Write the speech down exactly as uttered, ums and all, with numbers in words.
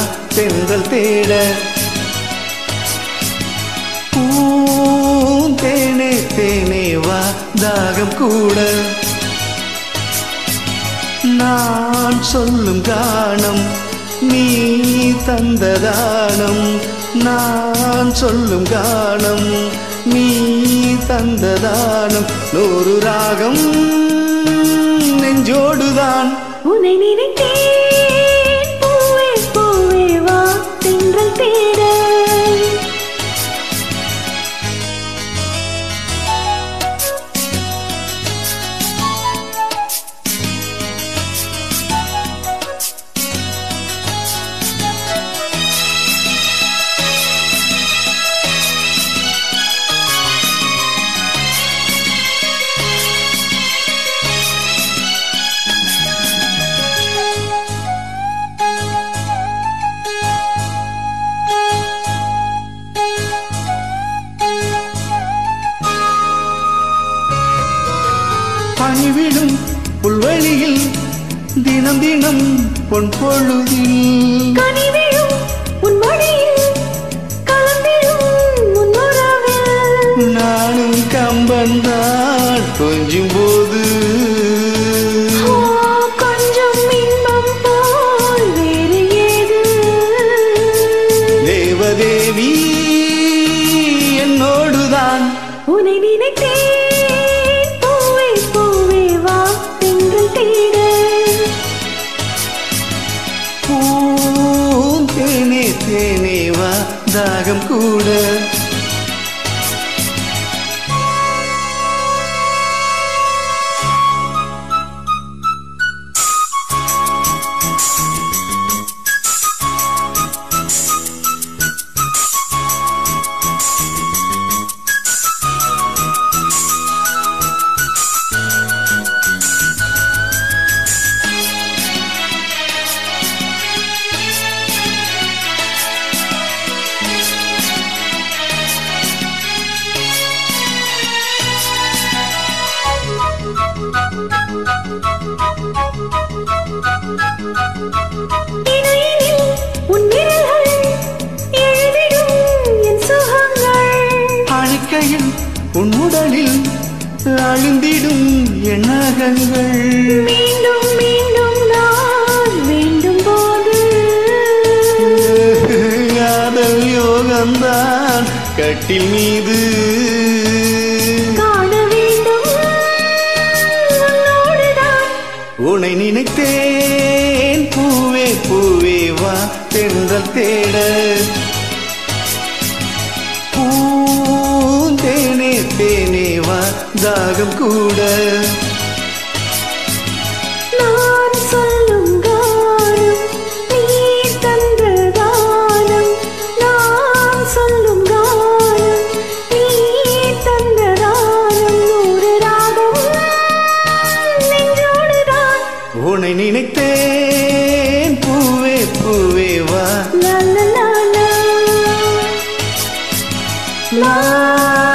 தென்றல் தேட பூந்தேனே தேனே வா தாகம் கூட நான் சொல்லும் கானம் நீ தந்ததானம் நான் சொல்லும் கானம் நீ தந்ததானம் நூறு ராகம் நெஞ்சோடுதான் உன்னை நினைத்தேன் பூவே பூவே வா தென்றல் தேட பணிவிடும் புல்வெளியில் தினம் தினம் பொன் பொழுதில் கனிவிடும் உன் மடியில் கலந்திடும் உன் உறவில் நானும் கம்பந்தான் கொஞ்சும் போது கொஞ்சம் இன்பம் போல் வேறு ஏது தேவதேவி என்னோடுதான் உன்னை நினைத்தேன் பூந்தேனே தேனே வா தாகம் கூட உன் உடலில் அழிந்திடும் எண்ணகங்கள் மீண்டும் மீண்டும் நான் வேண்டும் போது காதல் யோகம்தான் கட்டில் மீது காண வேண்டும் உன்னோடுதான் உன்னை நினைத்தேன் பூவே பூவே வா தென்றல் தேட பூந்தேனே தேனே வா தாகம் கூட நான் சொல்லும் கானம் நீ தந்ததானம் நான் சொல்லும் கானம் நீ தந்ததானம் நூறு ராகம் நெஞ்சோடுதான் உன்னை நினைத்தேன் பூவே பூவே வா லா லா லா லா லா